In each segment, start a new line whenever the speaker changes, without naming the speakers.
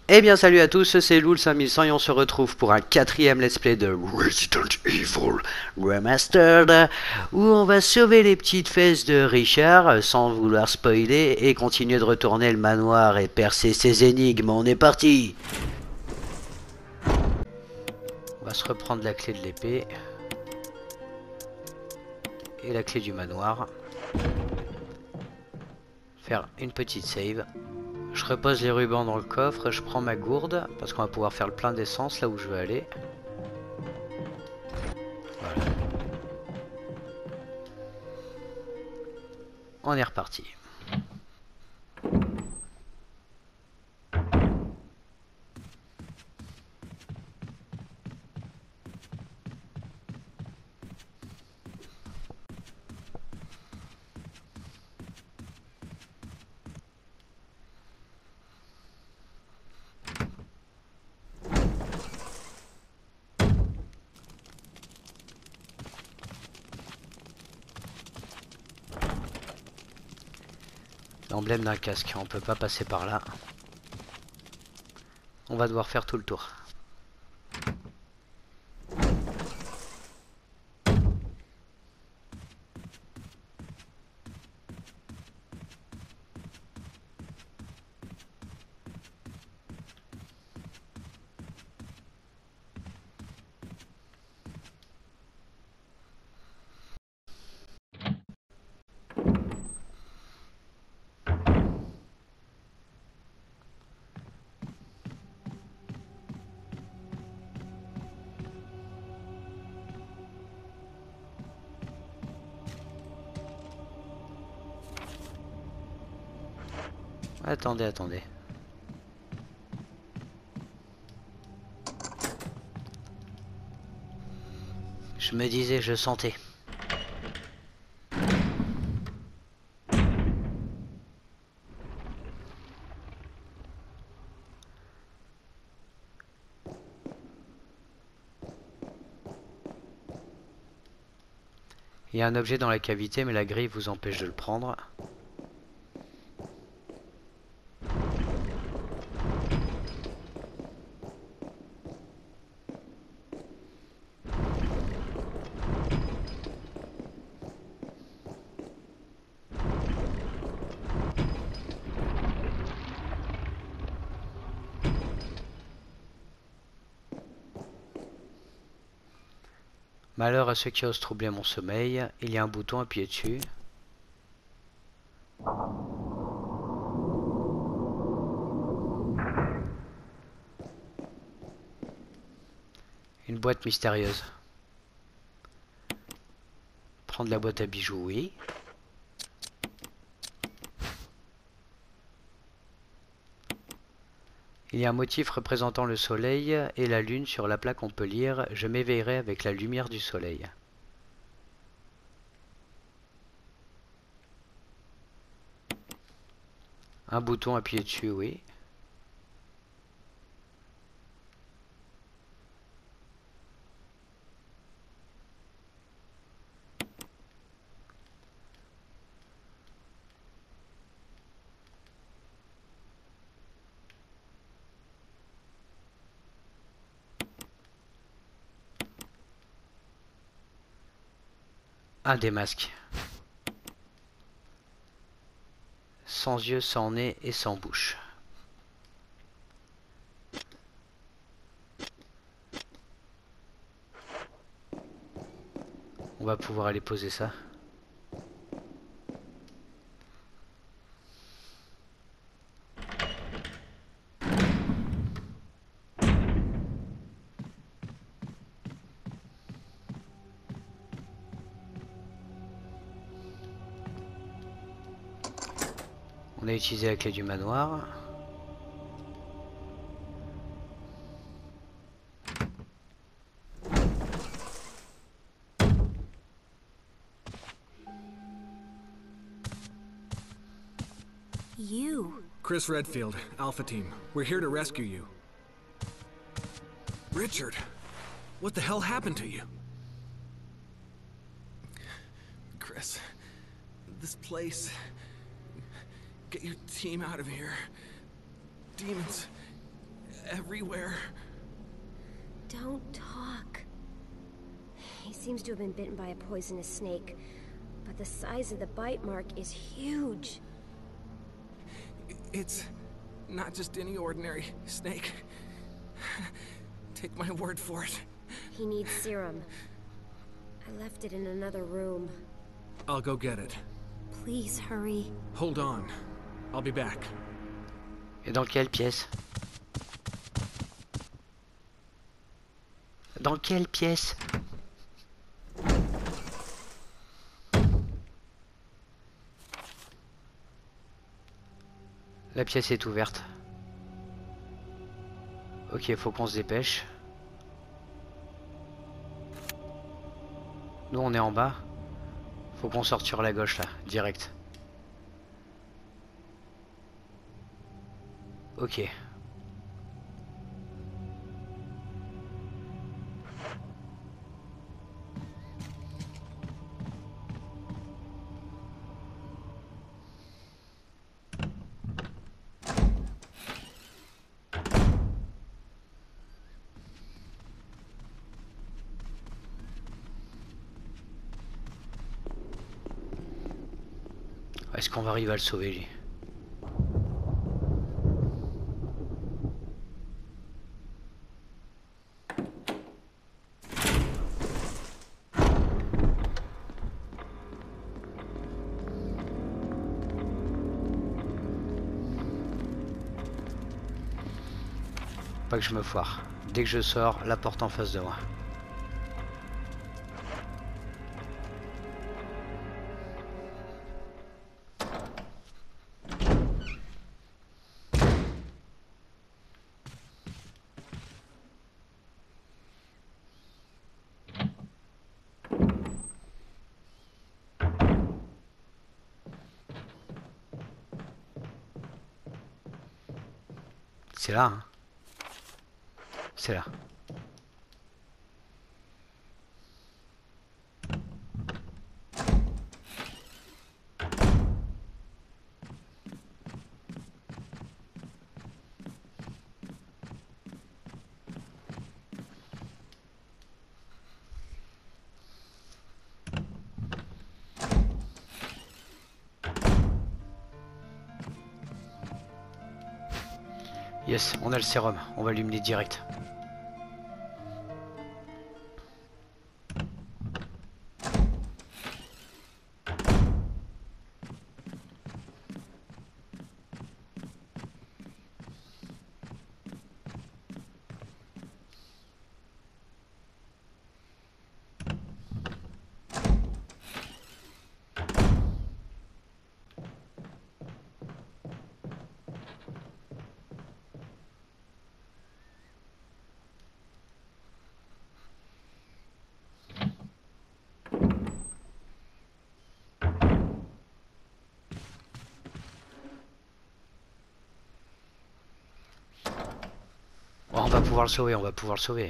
Eh bien salut à tous, c'est Loul 5100 et on se retrouve pour un quatrième let's play de Resident Evil Remastered où on va sauver les petites fesses de Richard sans vouloir spoiler et continuer de retourner le manoir et percer ses énigmes. On est parti. On va se reprendre la clé de l'épée et la clé du manoir. Faire une petite save. Je repose les rubans dans le coffre, je prends ma gourde parce qu'on va pouvoir faire le plein d'essence là où je veux aller. Voilà. On est reparti. L'emblème d'un casque, on peut pas passer par là. On va devoir faire tout le tour. Attendez, attendez. Je me disais, je sentais. Il y a un objet dans la cavité, mais la grille vous empêche de le prendre. Malheur à ceux qui osent troubler mon sommeil. Il y a un bouton, appuyez dessus. Une boîte mystérieuse. Prendre la boîte à bijoux, oui. Il y a un motif représentant le soleil et la lune sur la plaque. On peut lire « Je m'éveillerai avec la lumière du soleil ». Un bouton, appuyez dessus, oui. Un des masques. Sans yeux, sans nez et sans bouche. On va pouvoir aller poser ça. On a utilisé la clé du manoir.
You.
Chris Redfield, Alpha Team. We're here to rescue you. Richard, what the hell happened to you? Chris, this place... Get your team out of here. Demons... everywhere.
Don't talk. He seems to have been bitten by a poisonous snake, but the size of the bite mark is huge.
It's not just any ordinary snake. Take my word for it.
He needs serum. I left it in another room.
I'll go get it.
Please hurry.
Hold on. I'll be back.
Et dans quelle pièce? Dans quelle pièce? La pièce est ouverte. Ok, faut qu'on se dépêche. Nous on est en bas. Faut qu'on sorte sur la gauche là, direct. Ok. Est-ce qu'on va arriver à le sauver lui? Pas que je me foire. Dès que je sors, la porte en face de moi. C'est là, hein. C'est là. Yes, on a le sérum, on va l'huminer direct. Oh, on va pouvoir le sauver, on va pouvoir le sauver.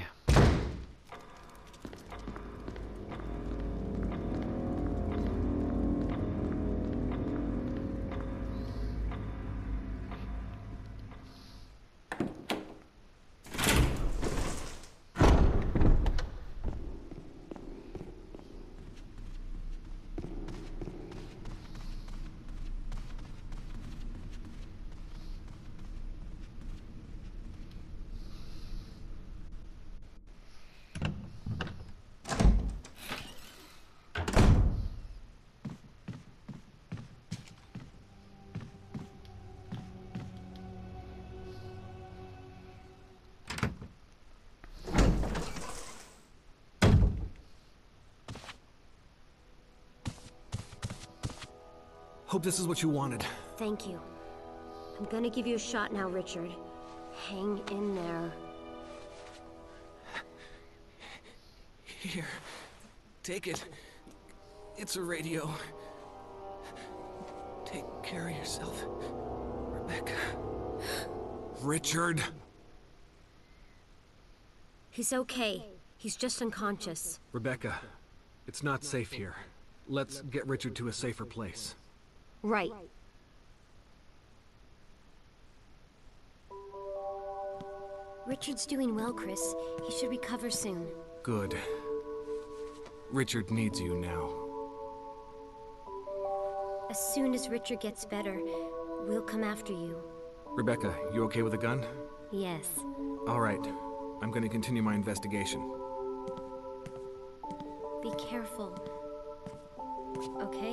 Hope this is what you wanted.
Thank you. I'm gonna give you a shot now, Richard. Hang in there.
Here. Take it. It's a radio. Take care of yourself, Rebecca. Richard!
He's okay. He's just unconscious.
Rebecca, it's not safe here. Let's get Richard to a safer place.
Right. Richard's doing well, Chris. He should recover soon.
Good. Richard needs you now.
As soon as Richard gets better, we'll come after you.
Rebecca, you okay with a gun?
Yes.
All right. I'm gonna continue my investigation.
Be careful. Okay?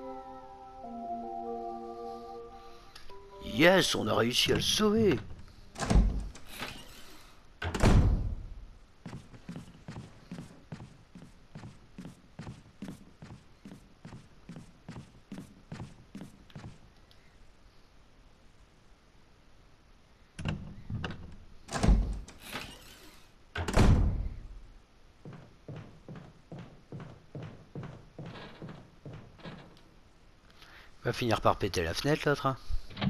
Yes, on a réussi à le sauver. Va finir par péter la fenêtre l'autre. Hein.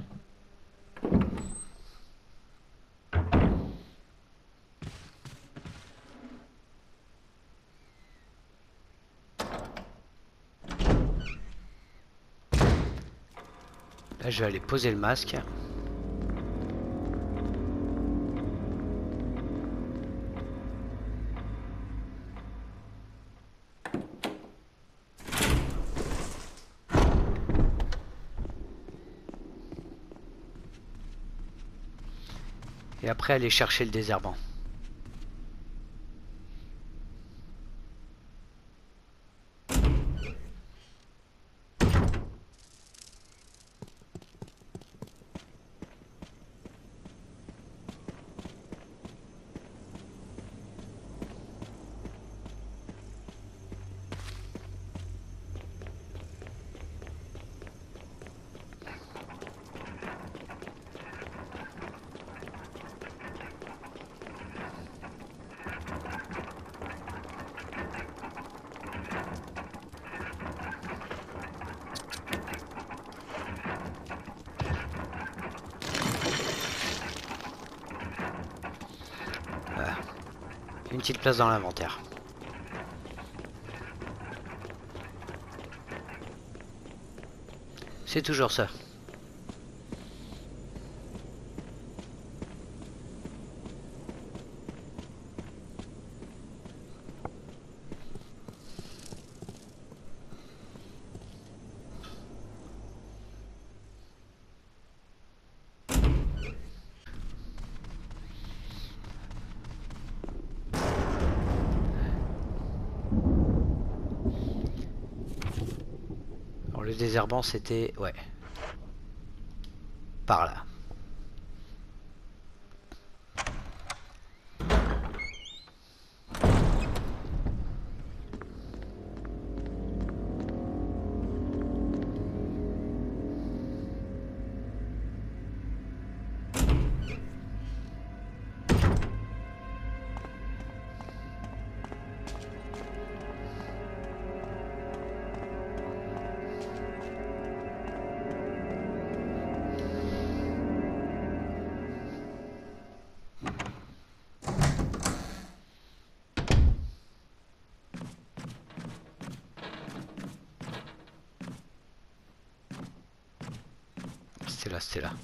Là je vais aller poser le masque. Et après aller chercher le désherbant. Une petite place dans l'inventaire. C'est toujours ça. Le désherbant c'était... ouais. Par là. C'était là.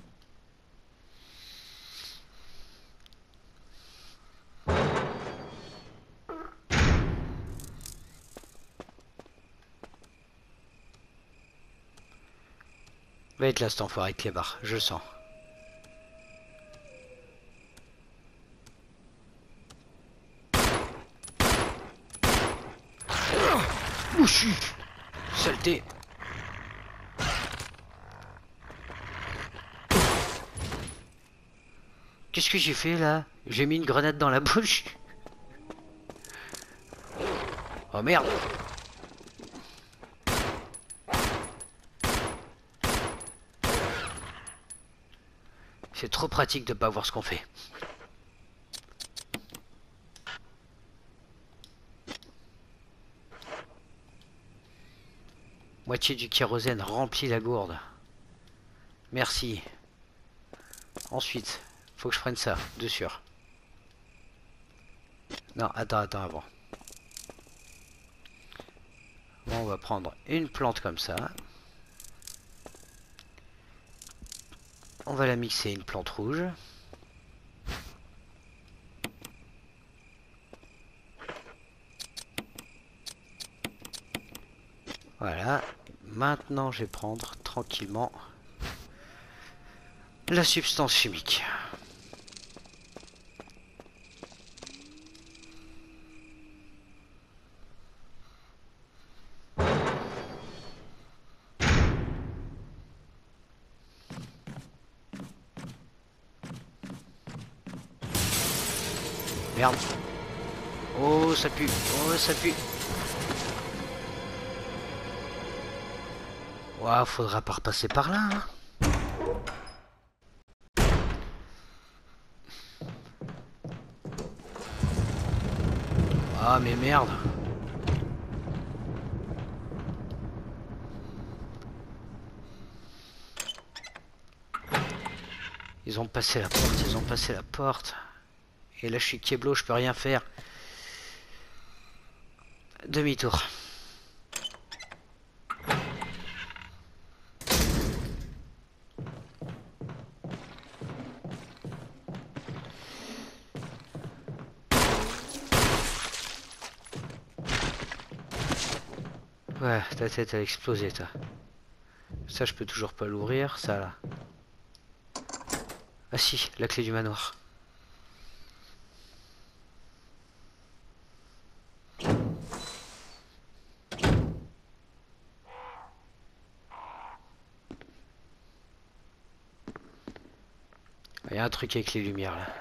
Va être là cet enfoiré de clébard, je le sens. Ouchi, saleté. Qu'est-ce que j'ai fait là? J'ai mis une grenade dans la bouche. Oh merde. C'est trop pratique de pas voir ce qu'on fait. Moitié du kérosène remplit la gourde. Merci. Ensuite, faut que je prenne ça, de sûr. Non, attends avant. Bon, on va prendre une plante comme ça. On va la mixer une plante rouge. maintenant je vais prendre tranquillement la substance chimique. Merde. Oh, ça pue. Oh, ça pue. Ouah, faudra pas repasser par là, hein. Ah, mais merde. Ils ont passé la porte, ils ont passé la porte. Et là, je suis Keblo, je peux rien faire. Demi-tour. Ouais, ta tête a explosé, toi. Ça, je peux toujours pas l'ouvrir, ça là. Ah si, la clé du manoir. Il y a un truc avec les lumières là.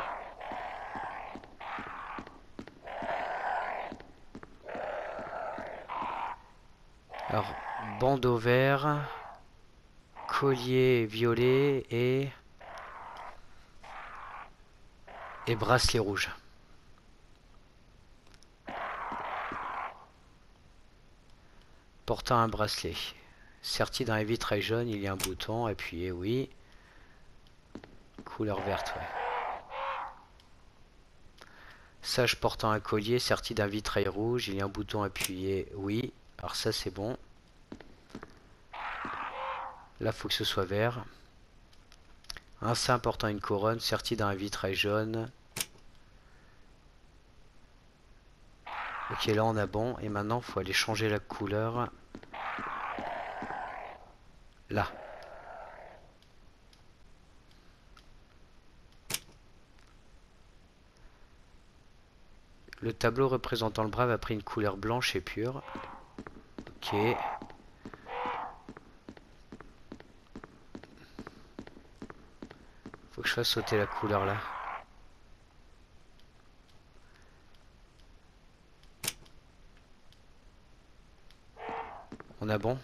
Alors, bandeau vert, collier violet et bracelet rouge. Portant un bracelet. Serti dans les vitrail jaune, il y a un bouton, appuyez, oui. Couleur verte, ouais. Sage portant un collier, serti d'un vitrail rouge, il y a un bouton, appuyé, oui. Alors ça c'est bon. Là faut que ce soit vert. Un saint portant une couronne, serti d'un vitrail jaune. Ok, là on a bon. Et maintenant il faut aller changer la couleur. Là. Le tableau représentant le brave a pris une couleur blanche et pure. Ok. Faut que je fasse sauter la couleur là. On a bon.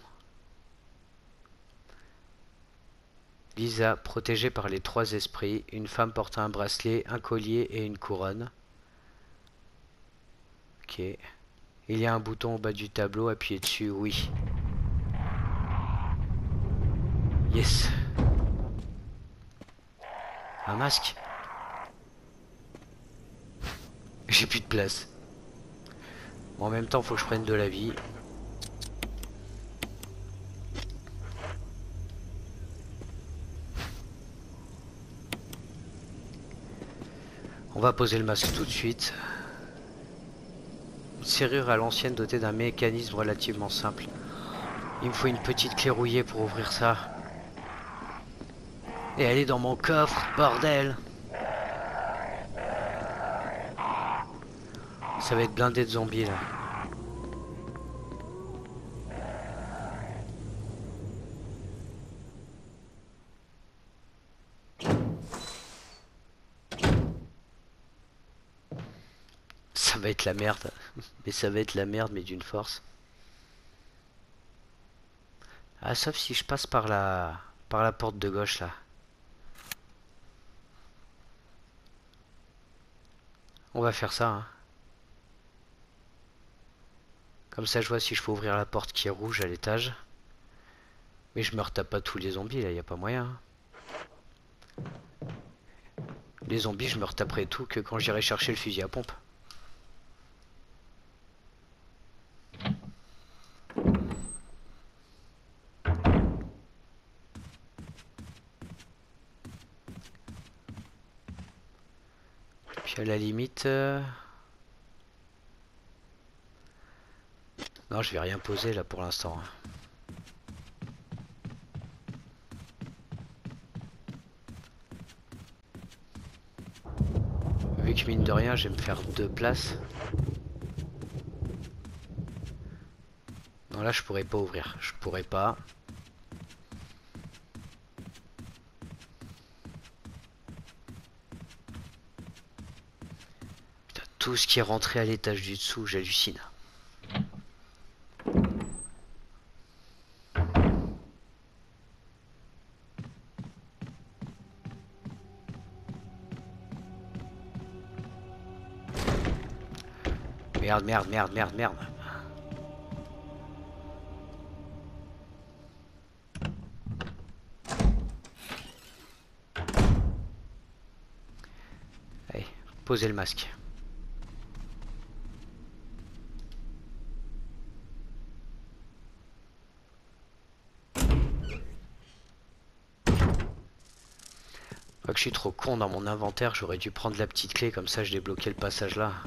Lisa, protégée par les trois esprits, une femme portant un bracelet, un collier et une couronne. Ok. Il y a un bouton au bas du tableau, appuyez dessus, oui. Yes. Un masque. J'ai plus de place. Bon, en même temps, faut que je prenne de la vie. On va poser le masque tout de suite. Une serrure à l'ancienne dotée d'un mécanisme relativement simple. Il me faut une petite clé rouillée pour ouvrir ça. Et elle est dans mon coffre, bordel. Ça va être blindé de zombies là. Ça va être la merde. Mais ça va être la merde, mais d'une force. Ah, sauf si je passe par la porte de gauche là. On va faire ça, hein. Comme ça je vois si je peux ouvrir la porte qui est rouge à l'étage. Mais je me retape pas tous les zombies là, y a pas moyen, hein. Les zombies je me retaperai tout que quand j'irai chercher le fusil à pompe. Puis à la limite... Non, je vais rien poser là pour l'instant, hein. que mine de rien, je vais me faire 2 places. Non, là, je pourrais pas ouvrir. Je pourrais pas. Putain, tout ce qui est rentré à l'étage du dessous, j'hallucine. Merde, merde, merde, merde, merde. Allez, posez le masque. Pas que je suis trop con dans mon inventaire, j'aurais dû prendre la petite clé, comme ça je débloquais le passage là.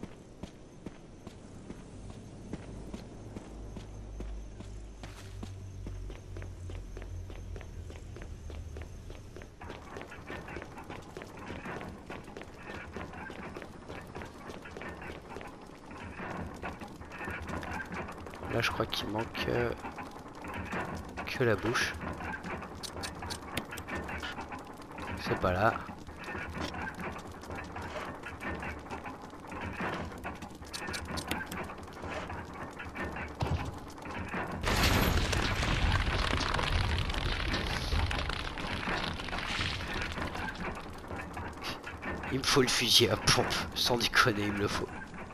Là, je crois qu'il manque que la bouche. C'est pas là. Il me faut le fusil à pompe, sans déconner, il me le faut.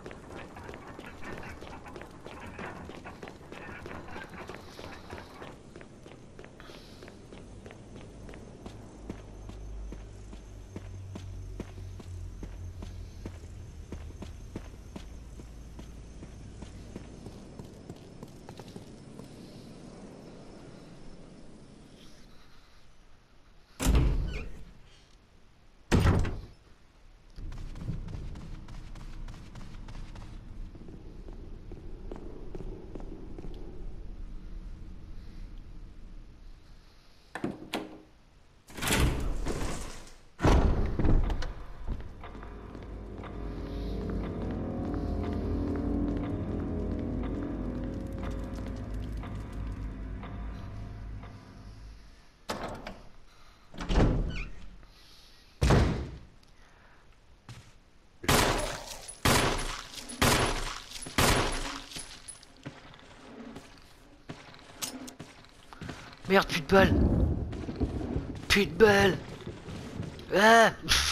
Merde, plus de balles. Plus de balles. Ah.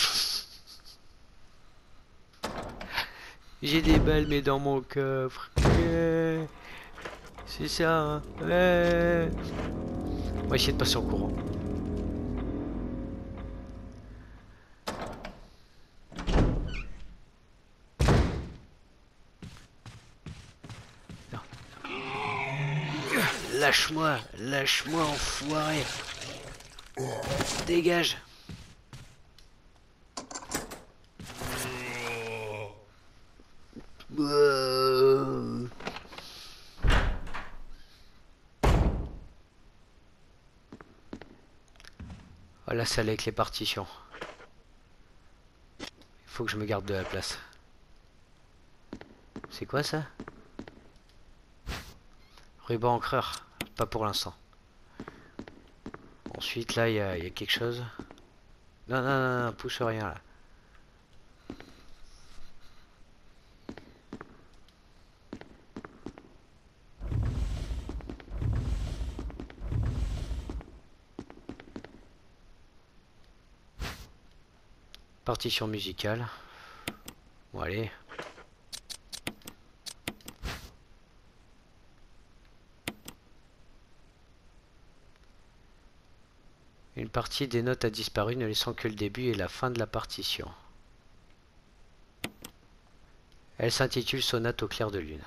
J'ai des balles mais dans mon coffre. C'est ça, hein. On va essayer de passer en courant. Lâche-moi, lâche-moi, enfoiré. Dégage. Voilà, ça allait avec les partitions. Il faut que je me garde de la place. C'est quoi ça? Ruban encreur. Pas pour l'instant. Ensuite, là, il y a quelque chose. Non, non, non, non, pousse rien là. Partition musicale. Bon, allez. Une partie des notes a disparu, ne laissant que le début et la fin de la partition. Elle s'intitule Sonate au clair de lune.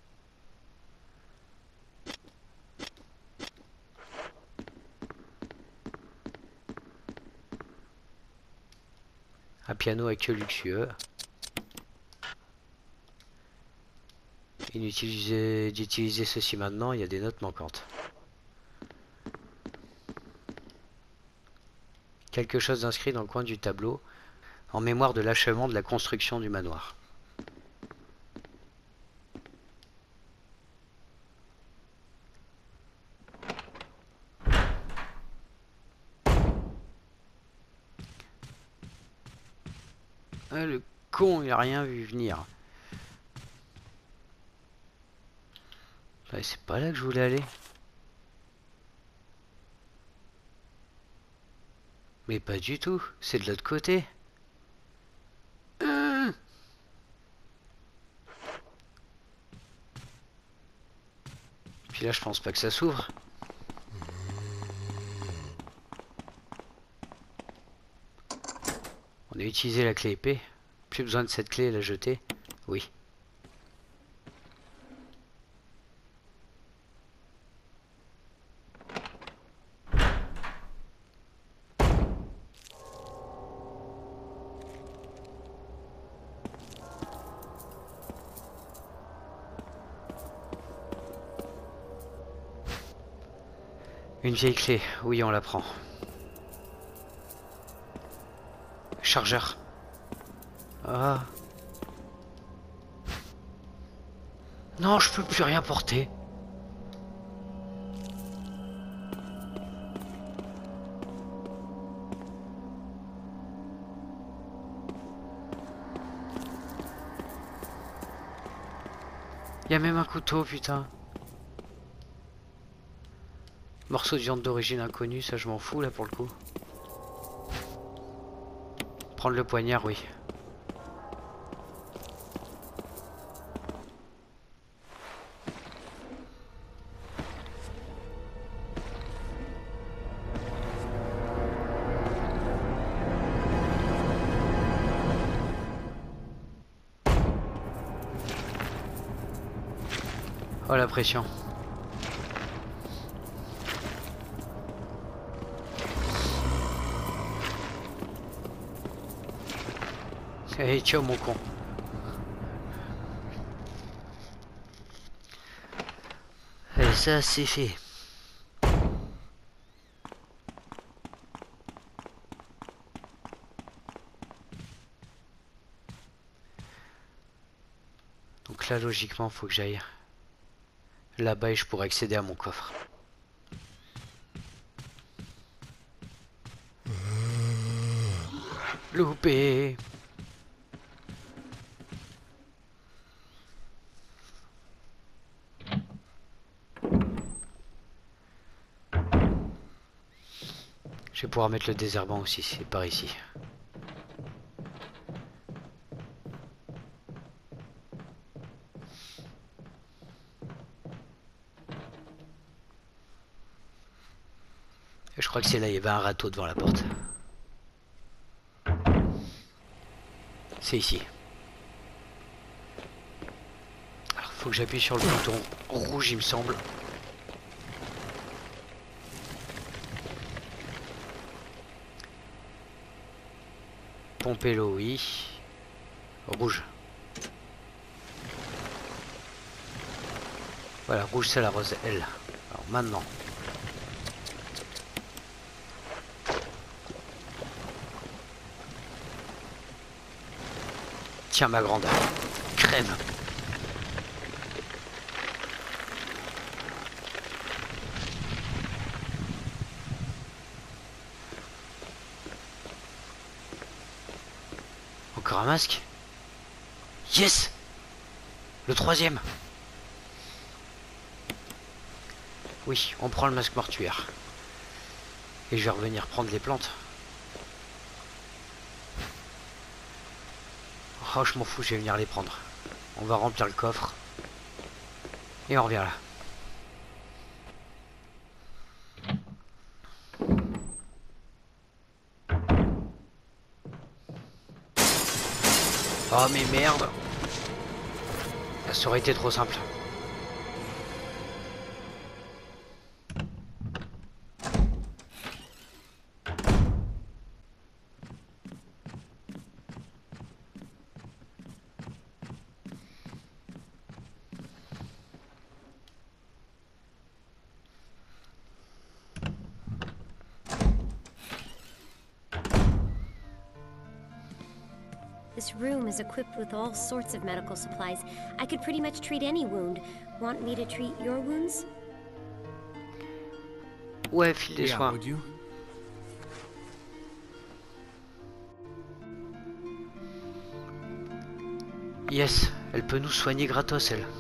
Un piano à queue luxueux. Inutile d'utiliser ceci maintenant, il y a des notes manquantes. Quelque chose d'inscrit dans le coin du tableau. en mémoire de l'achèvement de la construction du manoir. Ah, le con, il a rien vu venir. Ouais, c'est pas là que je voulais aller. Mais pas du tout, c'est de l'autre côté. Puis là, je pense pas que ça s'ouvre. On a utilisé la clé épée. Plus besoin de cette clé, la jeter. Oui. Une vieille clé, oui, on la prend. Chargeur. Ah. Non, je peux plus rien porter. Il y a même un couteau, putain. Morceau de viande d'origine inconnue, ça je m'en fous là pour le coup. Prendre le poignard, oui. Oh la pression. Allez, ciao mon con. Et ça c'est fait. Donc là logiquement faut que j'aille là-bas et je pourrais accéder à mon coffre. Loupé. Je vais pouvoir mettre le désherbant aussi, c'est par ici. Je crois que c'est là, il y avait un râteau devant la porte. C'est ici. Alors, faut que j'appuie sur le bouton rouge, il me semble. Pomper l'eau, oui. Rouge. Voilà, rouge c'est la rose L. Alors maintenant. Tiens ma grande. Crème. Encore un masque. Yes. Le troisième. Oui, on prend le masque mortuaire. Et je vais revenir prendre les plantes. Oh, je m'en fous, je vais venir les prendre. On va remplir le coffre. Et on revient là. Oh mais merde. Ça aurait été trop simple.
This room is equipped with all sorts of medical supplies. I could pretty much treat any wound. Want me to treat your wounds?
Ouais, file des
Yeah,
soins.
would you?
Yes, elle peut nous soigner gratos, elle.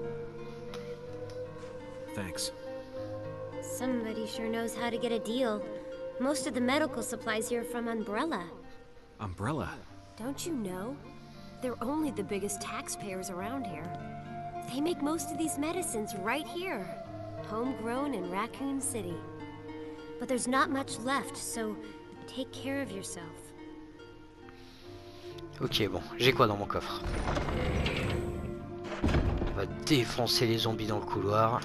Thanks.
Somebody sure knows how to get a deal. Most of the medical supplies here are from Umbrella.
Umbrella?
Don't you know? They're only the biggest taxpayers around here. They make most of these medicines right here. Homegrown in Raccoon City. But there's not much left, so take care of yourself.
Ok, bon, j'ai quoi dans mon coffre? On va défoncer les zombies dans le couloir.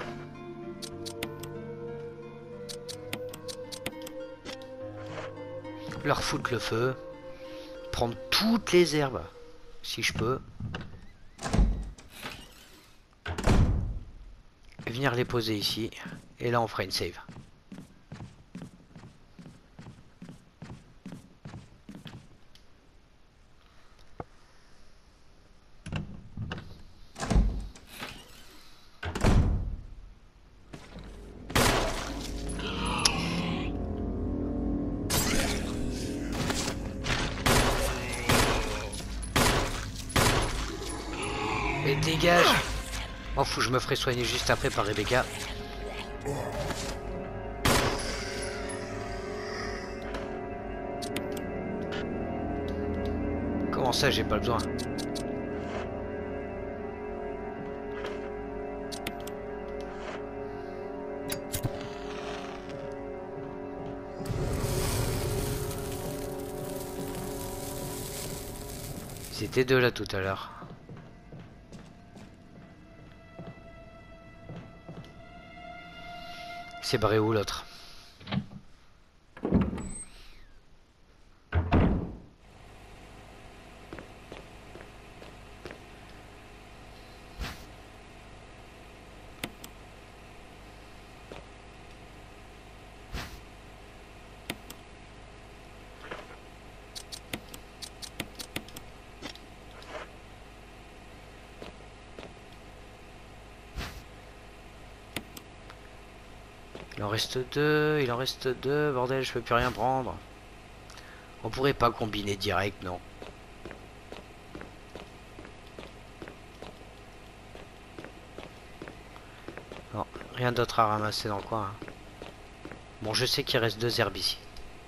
Leur foutre le feu. Prendre toutes les herbes, si je peux. Et venir les poser ici. Et là, on fera une save. Et dégage! Oh fou, je me ferai soigner juste après par Rebecca. Comment ça, j'ai pas besoin? Ils étaient deux là tout à l'heure. C'est barré où l'autre? Il en reste deux, bordel, je peux plus rien prendre. On pourrait pas combiner direct, non? Non, rien d'autre à ramasser dans le coin. Hein. Bon, je sais qu'il reste deux herbes ici.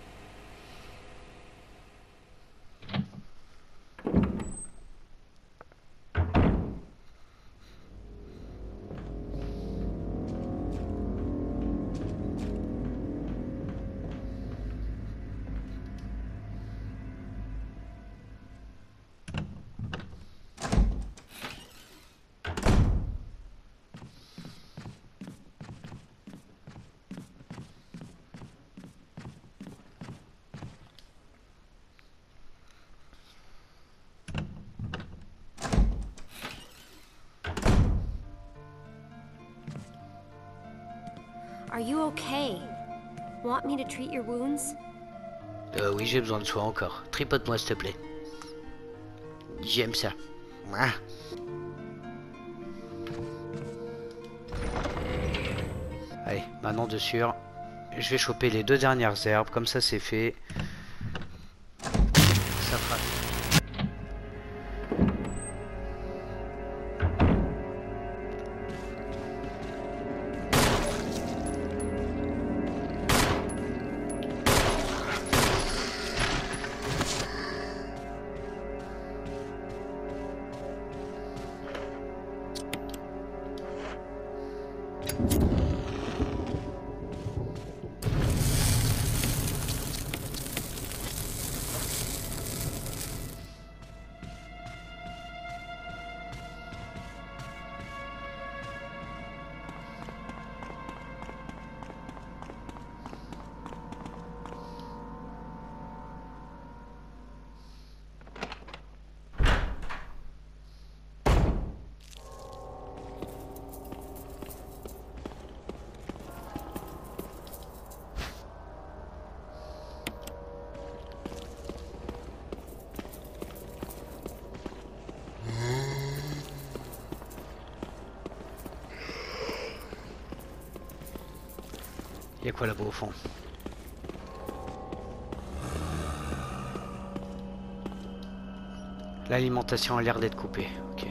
Are you okay? Want me to treat your wounds?
Oui, j'ai besoin de soin encore. Tripote-moi, s'il te plaît. J'aime ça. Ah. Allez, maintenant de sûr. Je vais choper les deux dernières herbes, comme ça c'est fait. Ça fera. quoi là-bas au fond? L'alimentation a l'air d'être coupée. Ok.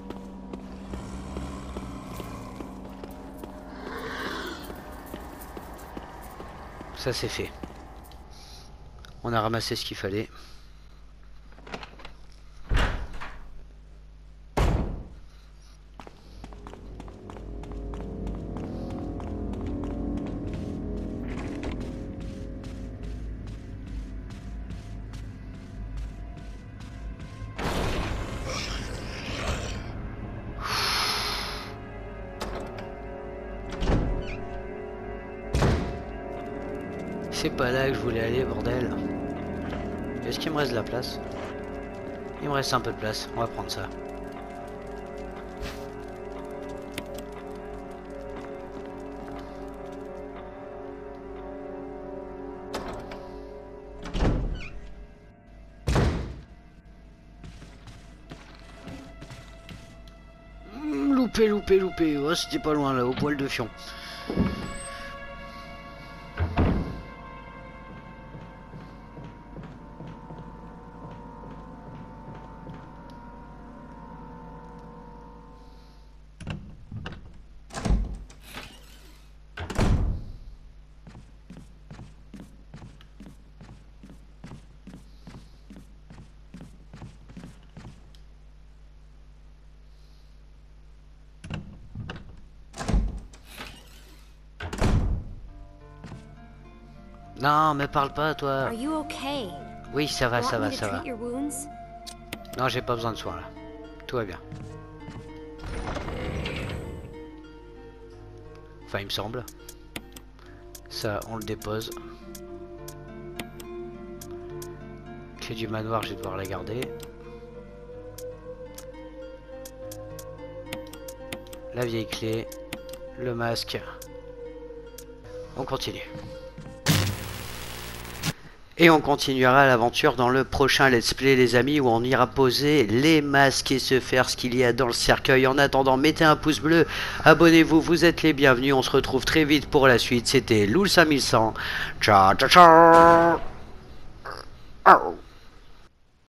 Ça c'est fait. On a ramassé ce qu'il fallait. C'est pas là que je voulais aller, bordel. Est-ce qu'il me reste de la place? Il me reste un peu de place, on va prendre ça. Loupé. Oh, c'était pas loin là, au poil de fion. Non, me parle pas, toi.
Are you okay?
Oui, ça va, ça
Want me
va,
to
ça va.
treat your wounds?
Non, j'ai pas besoin de soins là. Tout va bien. Enfin, il me semble. Ça, on le dépose. Clé du manoir, je vais devoir la garder. La vieille clé. Le masque. On continue. Et on continuera l'aventure dans le prochain let's play les amis, où on ira poser les masques et se faire ce qu'il y a dans le cercueil. En attendant, mettez un pouce bleu, abonnez-vous, vous êtes les bienvenus, on se retrouve très vite pour la suite. C'était Loul 5100. Ciao ciao ciao.